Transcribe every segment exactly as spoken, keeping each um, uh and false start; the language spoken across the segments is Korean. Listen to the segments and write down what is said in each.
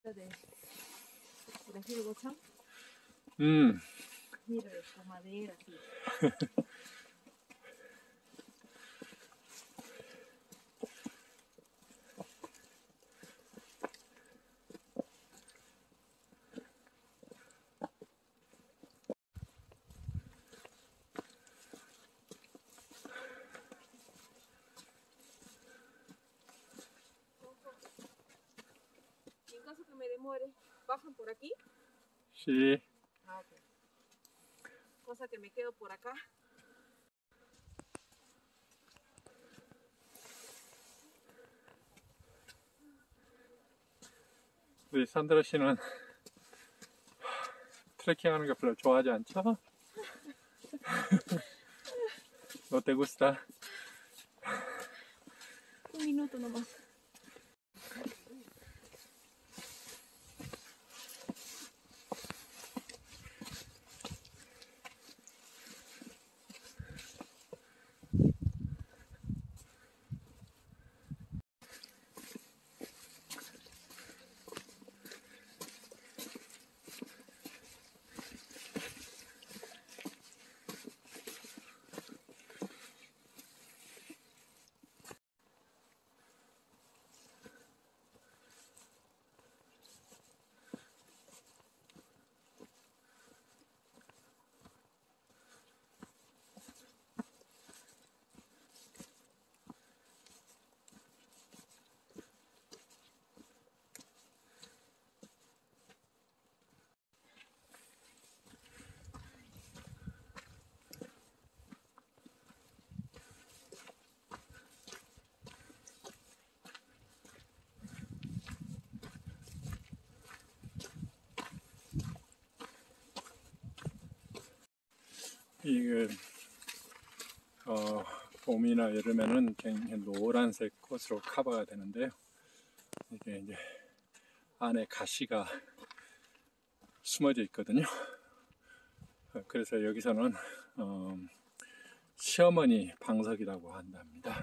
de, prefiero bochón. Mm. Mira, con madera, sí. En caso que me demore, ¿bajan por aquí? Sí. Ah, ok. Cosa que me quedo por acá. 우리 산드라 씨는 트레킹 하는 거 별로 좋아하지 않죠? ¿No te gusta? Un minuto nomás. 이게 어, 봄이나 여름에는 굉장히 노란색 꽃으로 커버가 되는데요. 이게 이제 안에 가시가 숨어져 있거든요. 그래서 여기서는 어, 시어머니 방석이라고 한답니다.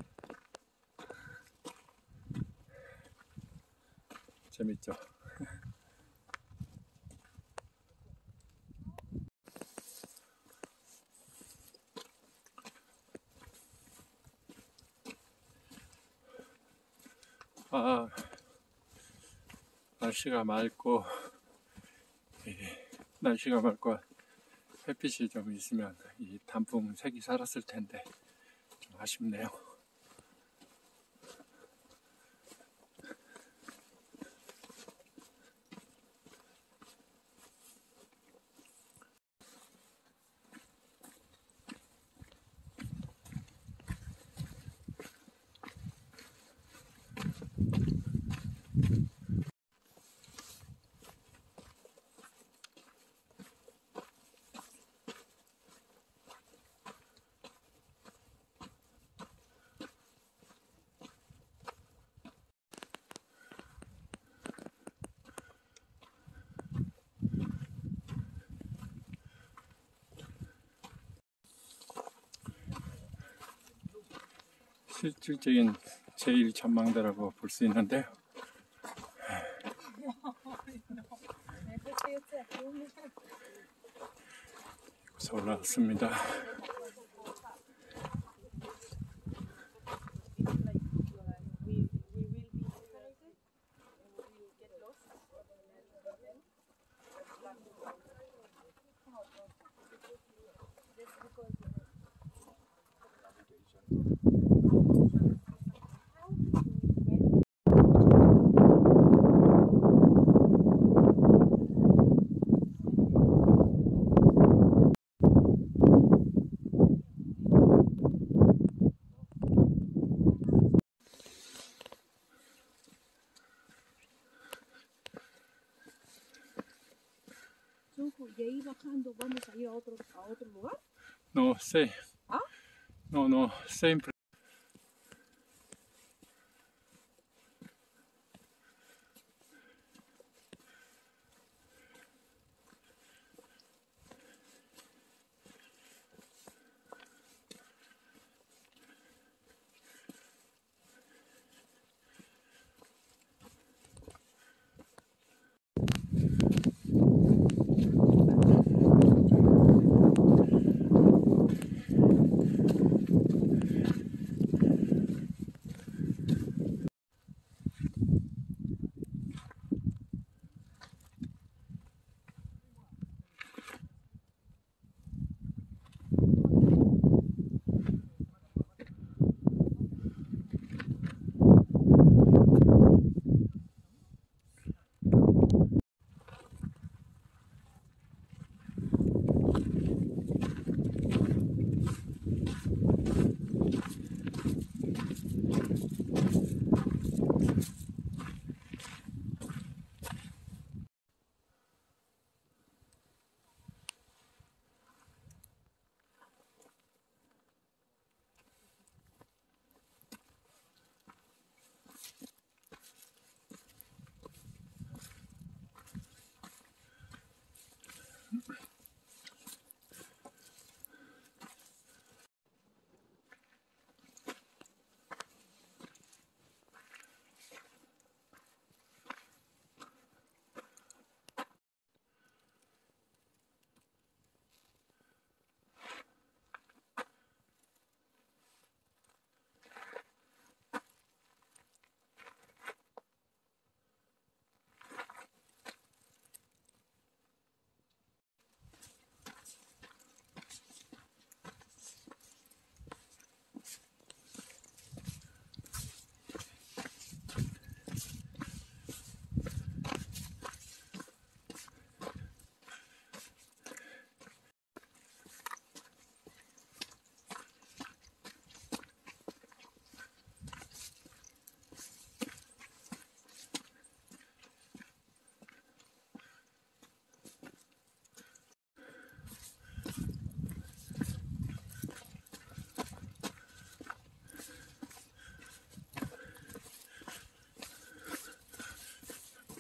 재밌죠? 아, 날씨가 맑고, 예, 날씨가 맑고 햇빛이 좀 있으면 이 단풍 색이 살았을 텐데 좀 아쉽네요. 실질적인 제일 전망대라고 볼 수 있는데요. 여기서 올라왔습니다. ¿Y ahí bajando vamos a ir a otro, a otro lugar? No, same. ¿Ah? No, no, same place.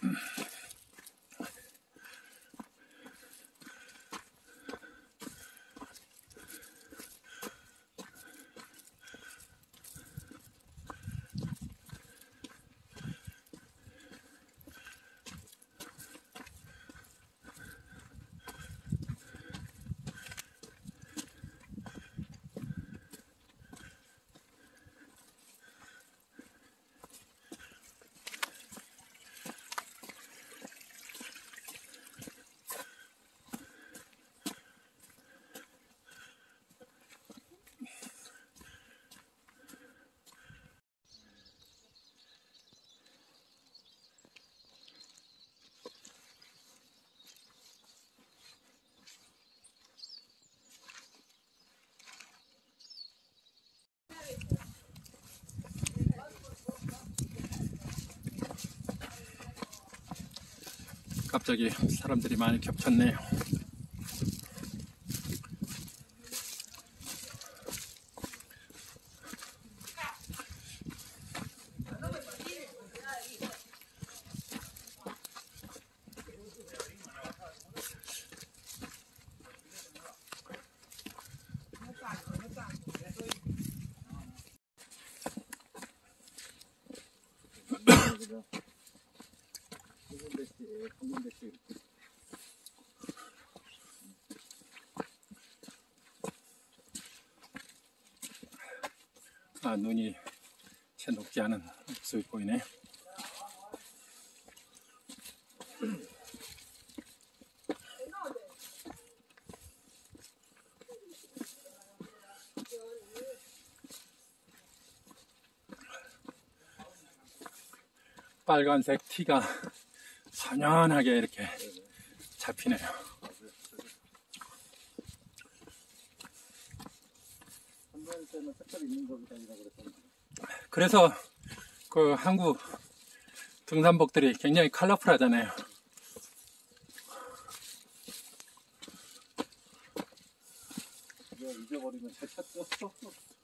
갑자기 사람들이 많이 겹쳤네요. 아, 눈이 채 녹지 않은 모습이 보이네. 빨간색 티가 선연하게 이렇게 잡히네요. 그래서 그 한국 등산복들이 굉장히 컬러풀하잖아요. 잊어버리면 잘 찾죠.